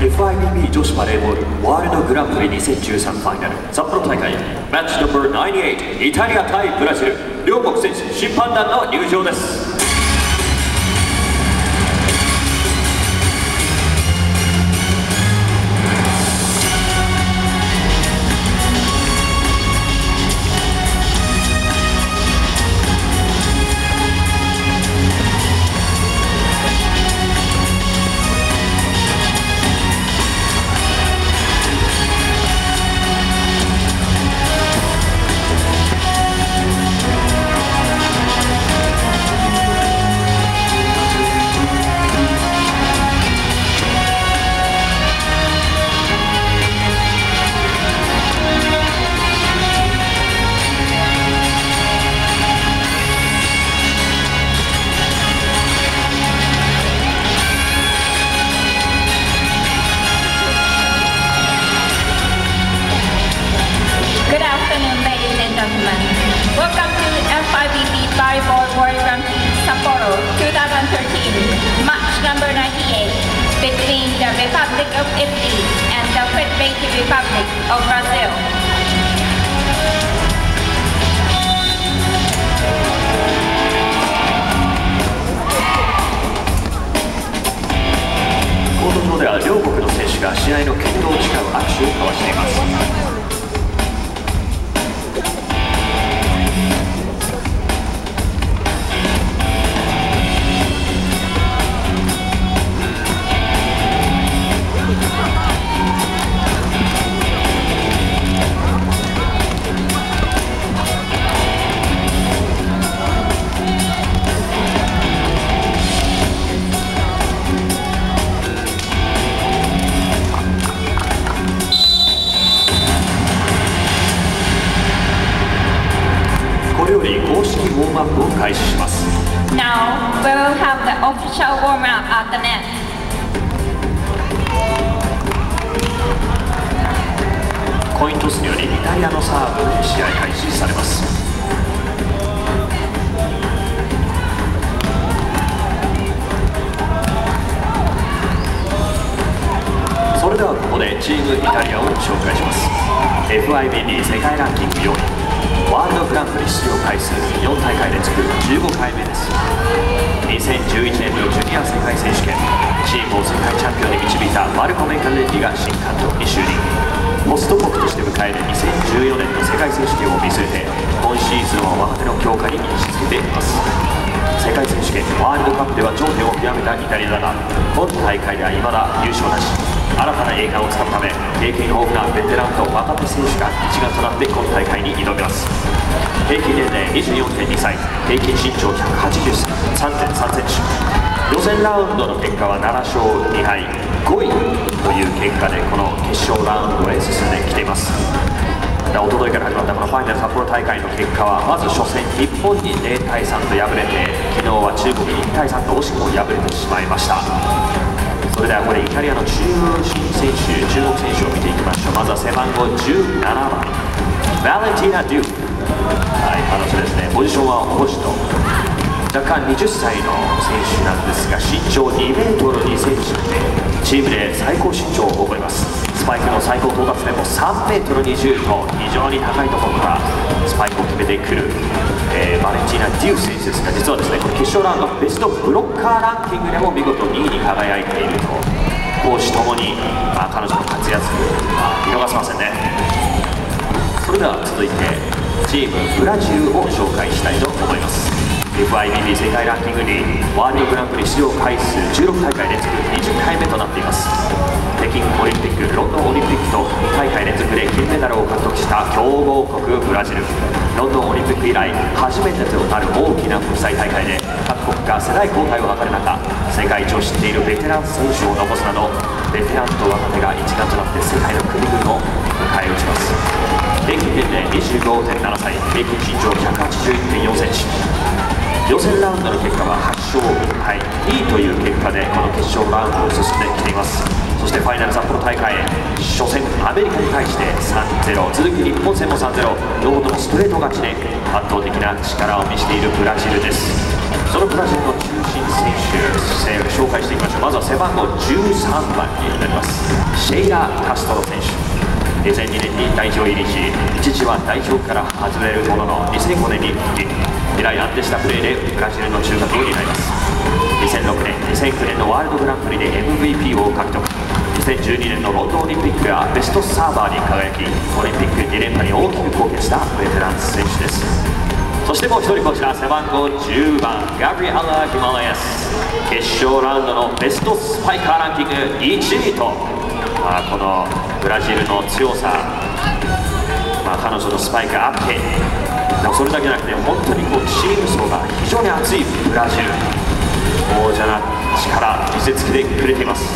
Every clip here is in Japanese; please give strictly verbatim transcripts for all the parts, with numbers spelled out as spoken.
エフアイビービー 女子バレーボールワールドグランプリにせんじゅうさんファイナル札幌大会マッチナンバーナインティーエイトイタリア対ブラジル両国選手審判団の入場です。 Welcome to F I B B Volleyball World Grand Prix Sapporo twenty thirteen, match number ninety-eight between the Republic of Italy and the Federated Republic of Brazil. コート上では両国の選手が試合の健闘を誓う握手を交わしています。これより公式ウォームアップを開始します。 Now we will have the official warm up at the net. コイントスによりイタリアのサーブで試合開始されます。それではここでチームイタリアを紹介します。 エフアイビービー 世界ランキングよんいワールドグランプリ出場回数よん大会連続じゅうごかいめです。にせんじゅういちねんのジュニア世界選手権チームを世界チャンピオンに導いたマルコ・メカレッリが新監督に就任。ホスト国として迎えるにせんじゅうよねんの世界選手権を見据えて今シーズンは若手の強化に位置づけています。世界選手権ワールドカップでは頂点を極めたイタリアだが今大会では未だ優勝なし。新たな栄冠をつかむため経験豊富なベテランと若手選手が一丸となって今大会に挑みます。平均年齢 にじゅうよんてんにさい平均身長 ひゃくはちじゅうさんてんさんセンチ。予選ラウンドの結果はななしょうにはいごいという結果でこの決勝ラウンドへ進んできています。おとといから始まったこのファイナル札幌大会の結果はまず初戦日本にゼロたいさんと敗れて昨日は中国にいちたいさんと惜しくも敗れてしまいました。それではこれイタリアの中心選手中国選手を見ていきましょう。まずは背番号じゅうななばんバレンティーナ・デュー、はい、彼女ですね。ポジションは保守と若干はたちの選手なんですが身長にメートルにセンチでチームで最高身長を誇ります。スパイクの最高到達点もさんメートルにじゅうと非常に高いところからスパイクを決めてくる、えー、バレンティーナ・デュー選手ですが実はですねこの決勝ラウンドベストブロッカーランキングでも見事にいに輝いていると攻守ともに、まあ、彼女の活躍見逃せませんね。それでは続いてチームブラジルを紹介したいと思います。 エフアイビービー 世界ランキングにワールドグランプリ出場回数じゅうろく大会連続にじゅっかいめとなっています。北京オリンピックロンドンオリンピックとに大会連続で金メダルを獲得した強豪国ブラジル。ロンドンオリンピック以来初めてとなる大きな国際大会で各国が世代交代を図る中世界一を知っているベテラン選手を残すなどベテランと若手が一丸となって世界の国々を迎え撃ちます。平均年齢 にじゅうごてんななさい平均身長 ひゃくはちじゅういってんよんセンチ。予選ラウンドの結果ははちしょういちはいにいという結果でこの決勝ラウンドを進んできています。そしてファイナル札幌大会初戦アメリカに対して さんたいゼロ 続き日本戦も さんたいゼロ 両方ともストレート勝ちで圧倒的な力を見せているブラジルです。 そのブラジルの中心選手、紹介していきましょう。まずは背番号じゅうさんばんになります、シェイラ・カストロ選手。にせんにねんに代表入りし、一時は代表から外れるもののにせんごねんに復帰。以来安定したプレーでブラジルの中核を担います。にせんろくねん、にせんきゅうねんのワールドグランプリで エムブイピー を獲得。にせんじゅうにねんのロンドンオリンピックやベストサーバーに輝き、オリンピックに連覇に大きく貢献したベテラン選手です。そしてもう一人、こちら背番号じゅうばん、ガブリエラ・ヒマラヤス。決勝ラウンドのベストスパイカーランキングいちいと、まあ、このブラジルの強さ、まあ、彼女のスパイクあって、でもそれだけじゃなくて本当にこうチーム層が非常に熱いブラジル、王者な力見せつけてくれています。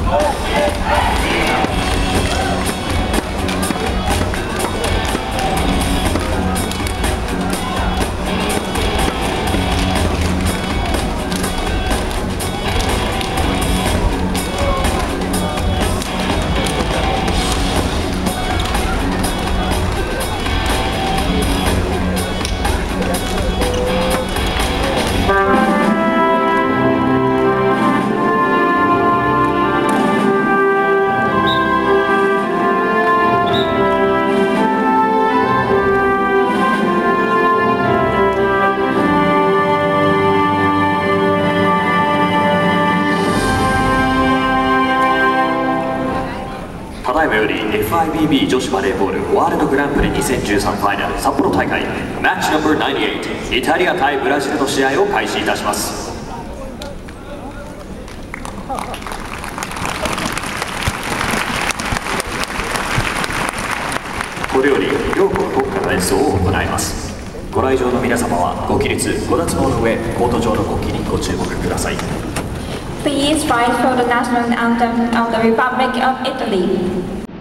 ただいまより エフアイビービー 女子バレーボールワールドグランプリにせんじゅうさんファイナル札幌大会マッチナンバーナインティエイトイタリア対ブラジルの試合を開始いたします。これより両国国歌の演奏を行います。ご来場の皆様はご起立ご脱毛の上コート上の国旗にご注目ください。 Please rise for the national anthem of the Republic of Italy.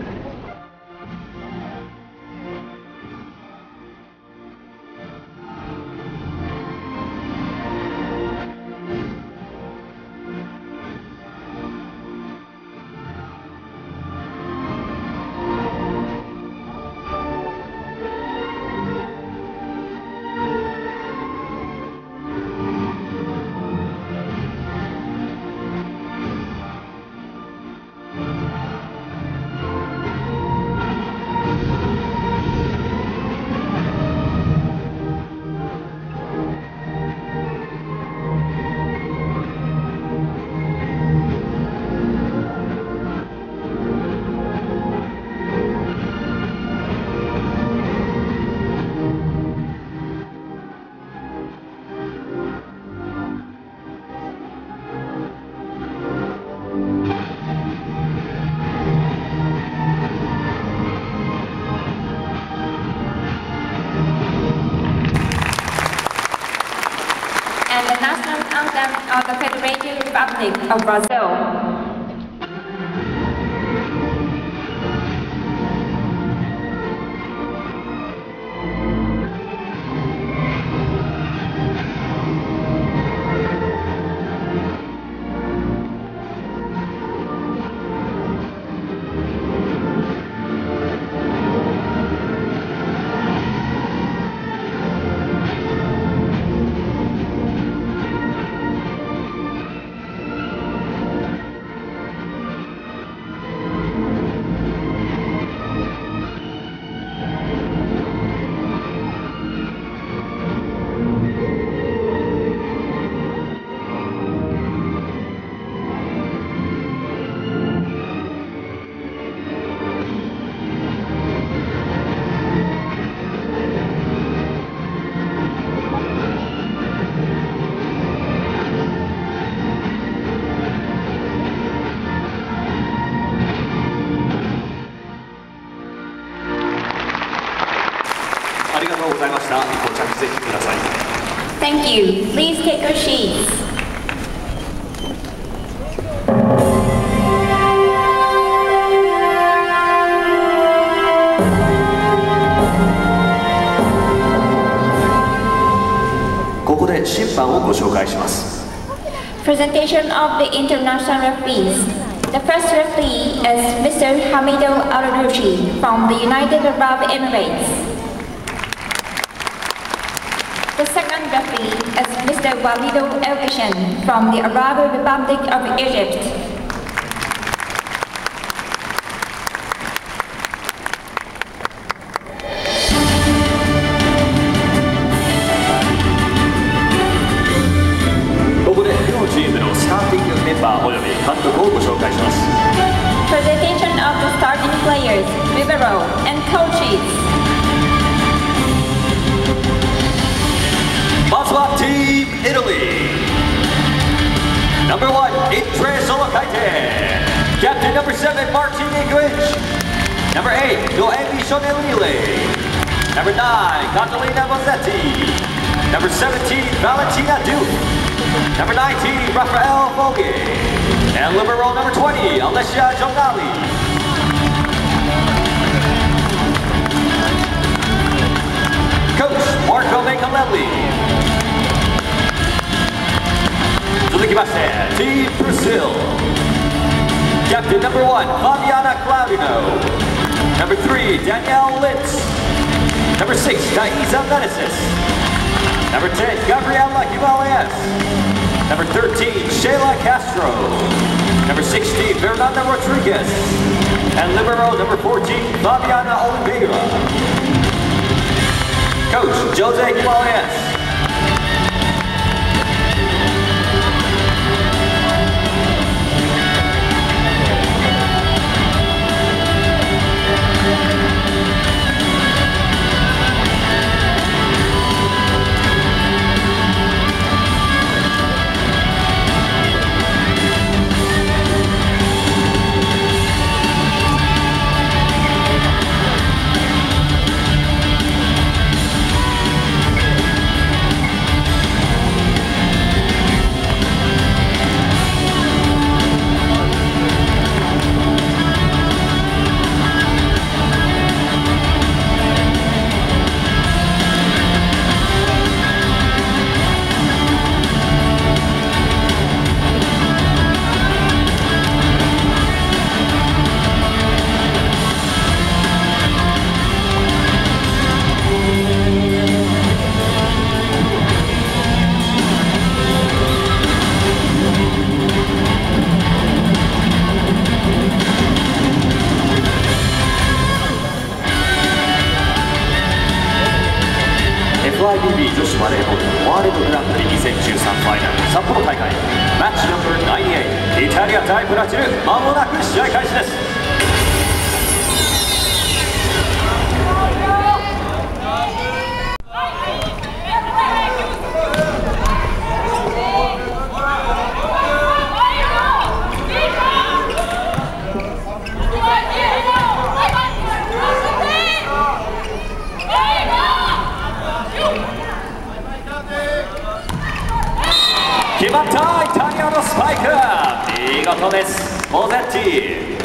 And the national anthem of the Federated Republic of Brazil. Thank you. Please take your seats. Presentation of the international referees. The first referee is Mister Hamido Al-Rushi from the United Arab Emirates. The second referee is Mister Walido El-Kishan from the Arab Republic of Egypt. Presentation of the starting players, libero, and coaches. Mazwa Team Italy. Number one, Intre Solokaite. Captain number seven, Martin Iguich. Number eight, Noemi Shonelile. Number nine, Catalina Bozzetti. Number seventeen, Valentina Duke. Number nineteen, Rafael Vogue. And libero number twenty, Alessia Giordali. Coach, Marco Macolelli. 続きまして、Team Brazil. Captain number one, Fabiana Claudino. Number three, Danielle Litz. Number six, Naisa Meneses. Number ten, Gabriela Himalayas. Number thirteen, Shayla Castro. Number sixteen, Fernanda Rodriguez. And libero number fourteen, Fabiana Oliveira. Coach, Jose Himalayas.エフアイビービー 女子バレーボールワールドグランプリにせんじゅうさんファイナル札幌大会マッチナンバーナインティーエイトイタリア対ブラジルまもなく試合開始です。決まったイタリアのスパイク見事ですモゼッティ。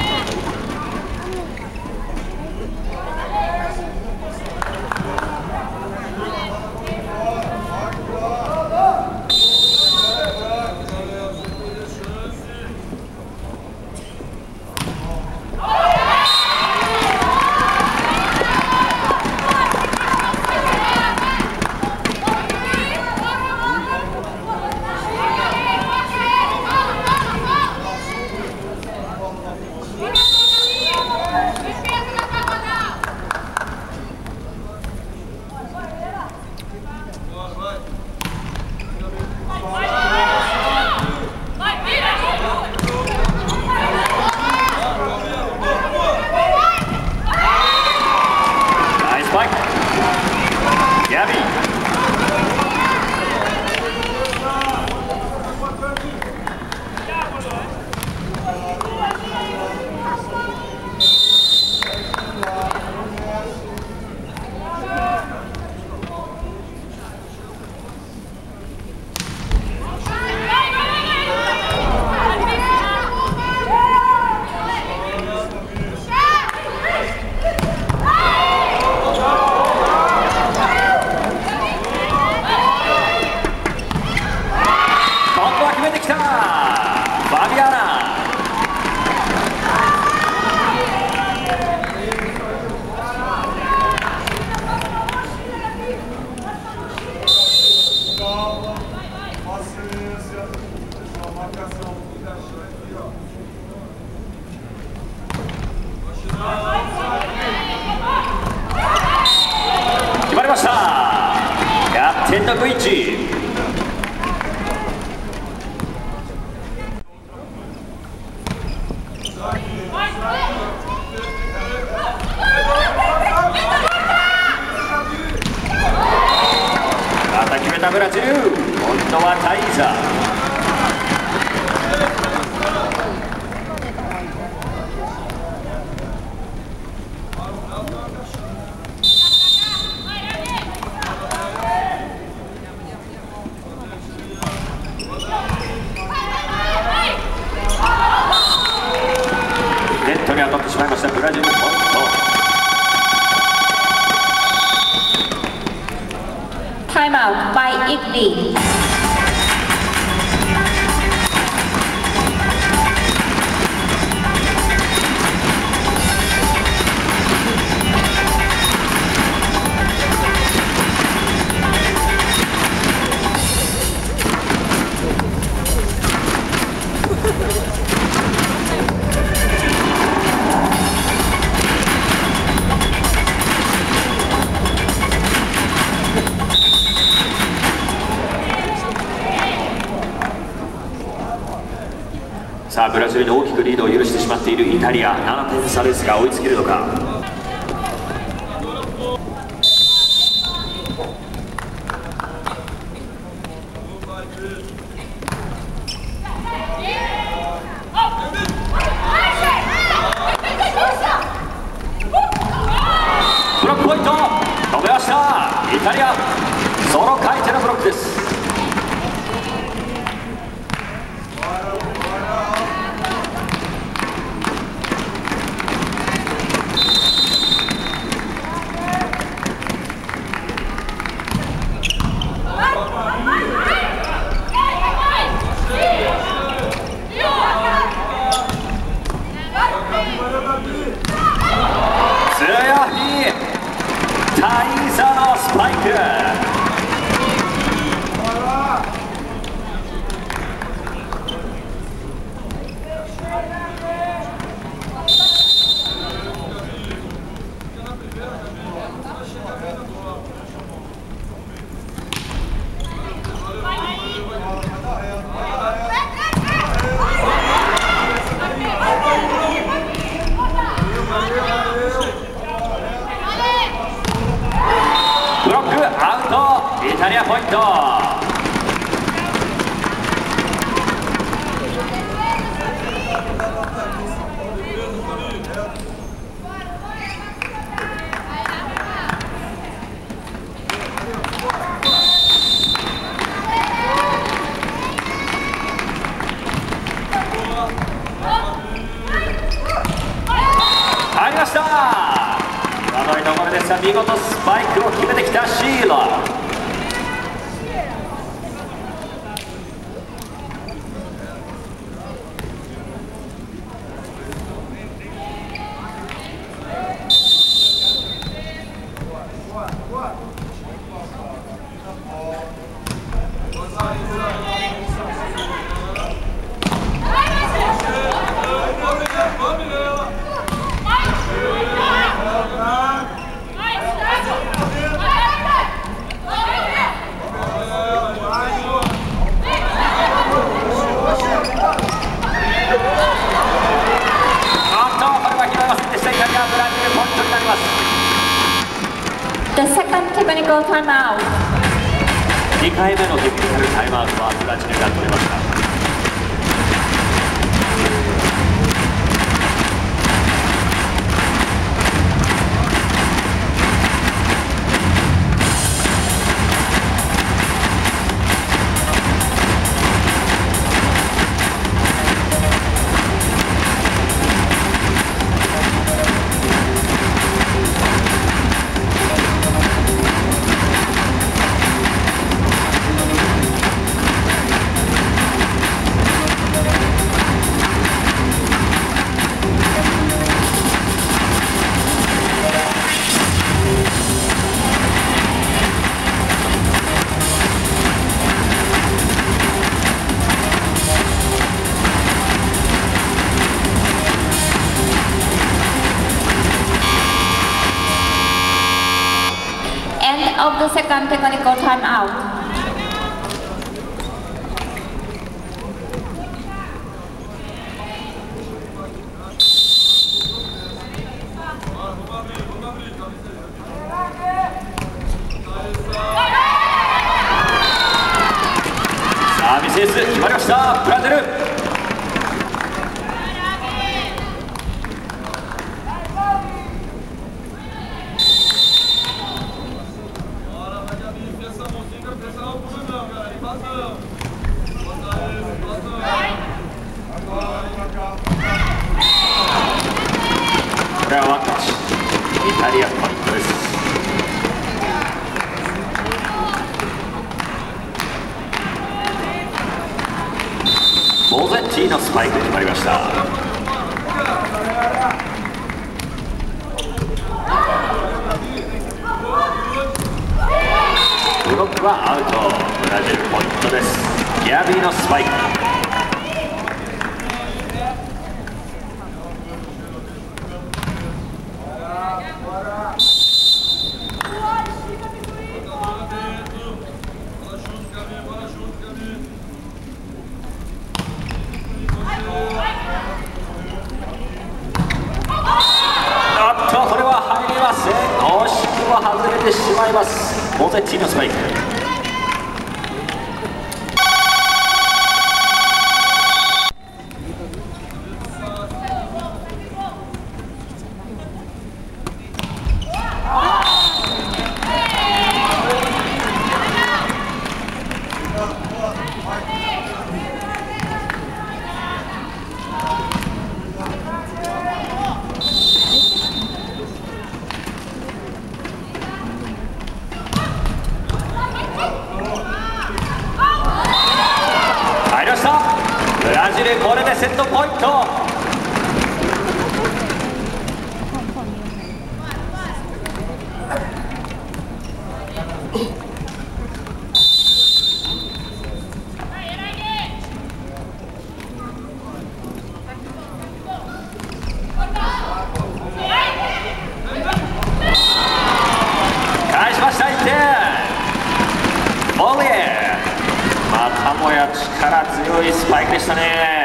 決まりました。キャプテンのグイッチ。また決めたブラジル。今度はタイーザ。 ジムポイント。 Time out by Italy. さあブラジルに大きくリードを許してしまっているイタリア、ななてん差ですが追いつけるのか。ブロックポイント止めました。イタリアソロ回転のブロックです。タイザのスパイク。ブロックアウト、イタリアポイント。入りました。際どいところでした。見事スパイクを決めてきたシーラ。 The second technical timeout. にかいめのテクニカルタイムアウトはブラジルが取りました。 Of the second technical timeout. Serviceエース決まりましたブラジル。これはワン勝ち。イタリアポイントです。ボゼッティのスパイク決まりました。ブロックはアウト。ブラジルポイントです。ギャビーのスパイク。外れてしまいます。ボゼッティのスパイク。ブラジル、これでセットポイント。返しました。いってんボリエー。またもや力強いスパイクでしたね。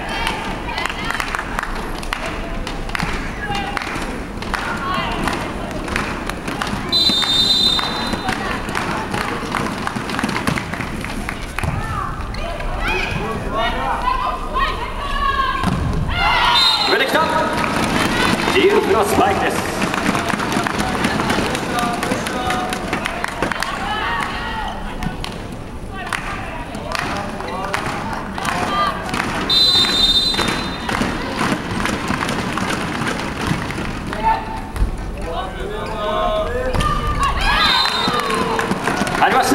決めてきた。ディーフのスパイクです。ありました。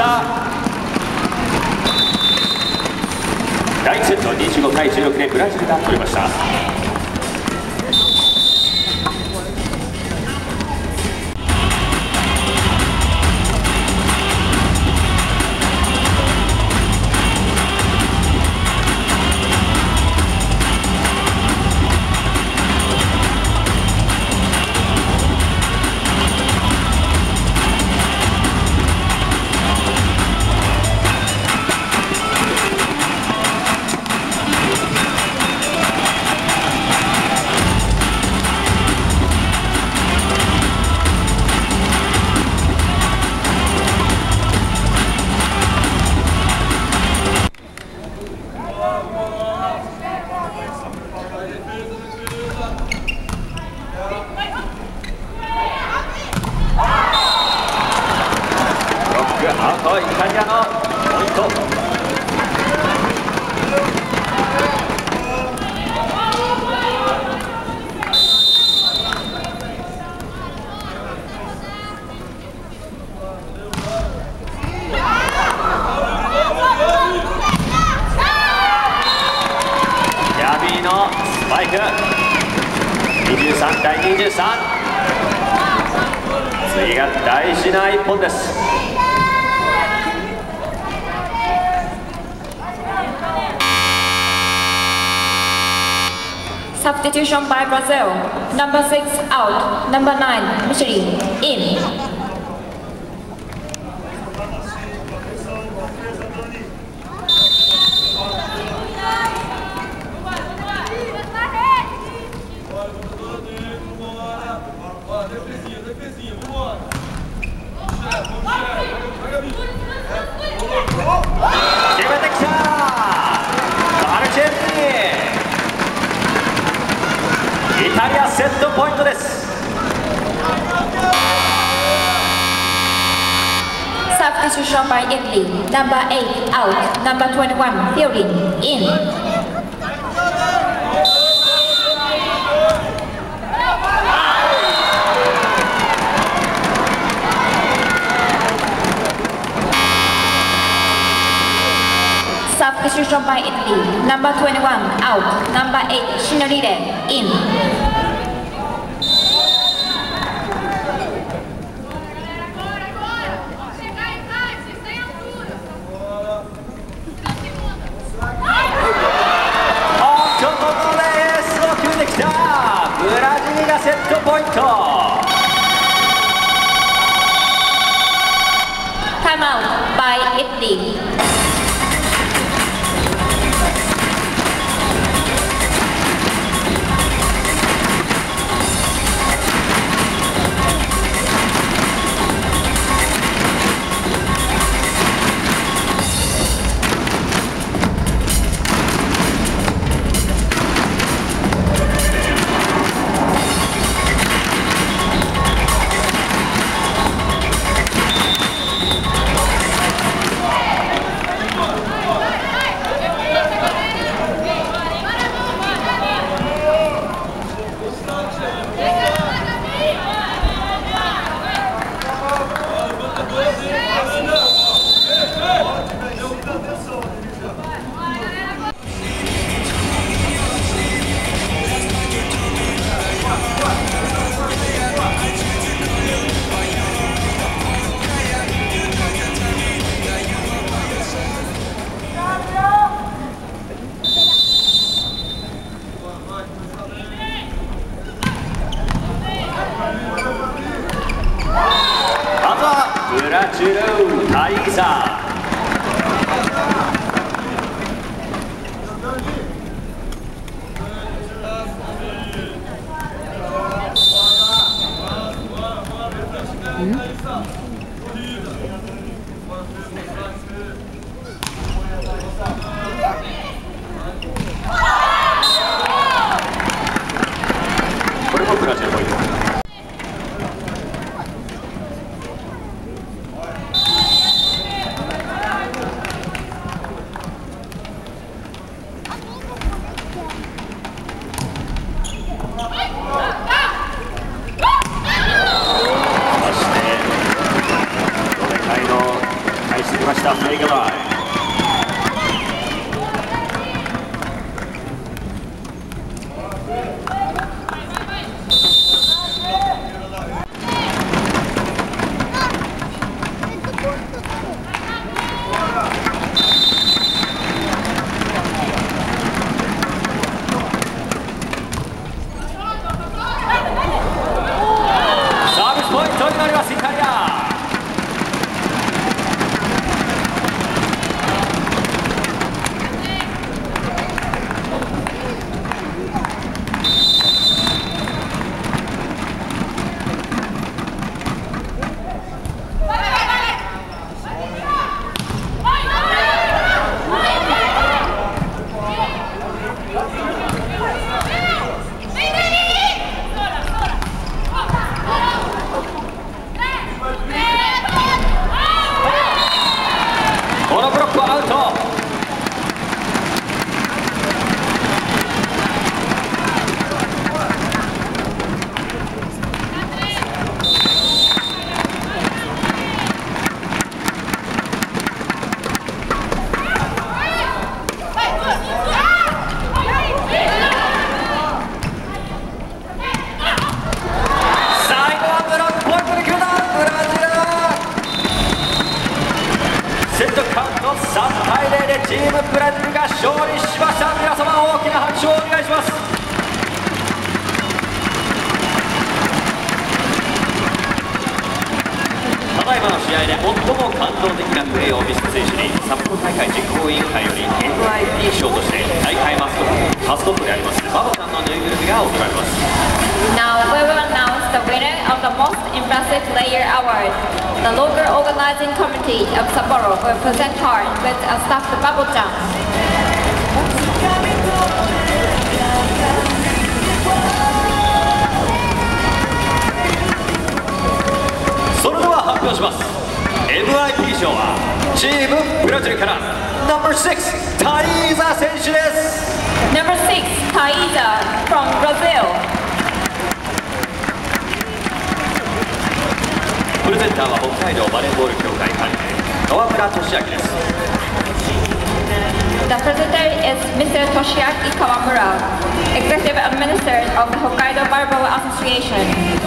だいいちセットにじゅうごたいじゅうろくでブラジルが取りました。アウト、イタリアのポイント。ギャビーのスパイク。にじゅうさんたいにじゅうさん。次が大事ないっぽんです。 Substitution by Brazil. Number six out. Number nine, Michelin, in. イタリアセットポイントです。 Substitution by Italy. Number eight out. Number twenty-one, Fielding, in. イ by Italy. Number twenty-one, out. Number eight, Shinorire, in. セットポイント。 タイムアウト by Italy。 ブラジルタイザー。これもブラジルポイント。セイグライサービスポイントになります、イタリア。このブロックはアウト。最後はブロックポイントで決めたブラジル。セットカウントさんたいゼロでチームブラジルが勝利しました。皆様大きな拍手をお願いします。ただいまの試合で最も感動的なプレーを見せた選手に札幌大会実行委員会より エムアイピー 賞として大会マスコットマスコットでありますバボさんのぬいぐるみが贈られます。 Now we will announce the winner of the Most Impressive Player Award. The local organizing committee of Sapporo will present her with a stuffed Babo-chan. それでは発表します。 エムアイピー 賞はチームブラジルから ナンバーシックス タイーザ選手です。 Number six, Taiza from Brazil. プレゼンターは北海道バレーボール協会関係川村俊明です。 The president is Mister Toshiaki Kawamura, Executive Administrator of the Hokkaido Barbour Association.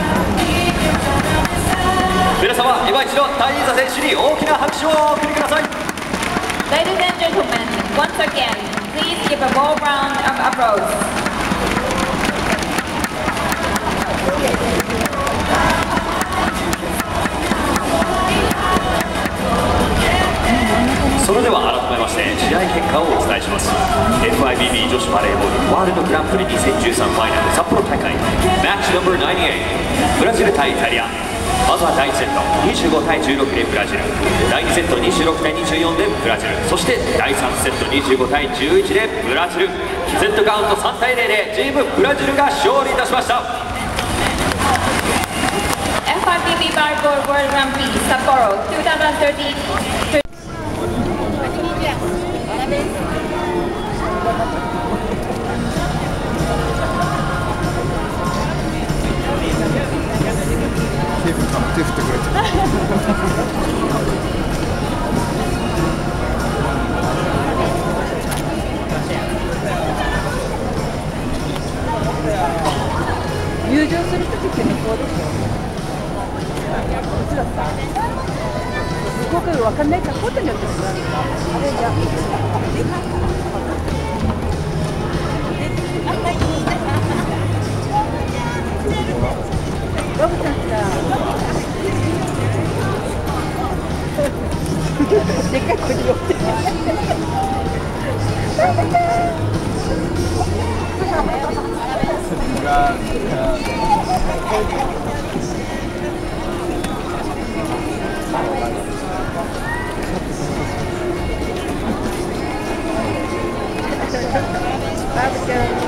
皆様、今一度タイーザ選手に大きな拍手をお送りください。 Ladies and gentlemen, once again, please give a warm round of applause. それでは改めまして試合結果をお伝えします。 エフアイビービー 女子バレーボールワールドグランプリにせんじゅうさんファイナル札幌大会マッチナンバーきゅうじゅうはち、ブラジル対イタリア。まずは第いちセットにじゅうごたいじゅうろくでブラジル、だいにセットにじゅうろくたいにじゅうよんでブラジル、そしてだいさんセットにじゅうごたいじゅういちでブラジル。セットカウントさんたいゼロでチームブラジルが勝利いたしました。 エフアイビービー Barbour World Grand Prix Sapporo twenty thirteen. 手振ってくれて入場するときって向こうでしょ。いつだった？向こうから分かんないからこうやってやってるんだ。あれじゃロブちゃんさでっかい声で呼ってバブちゃん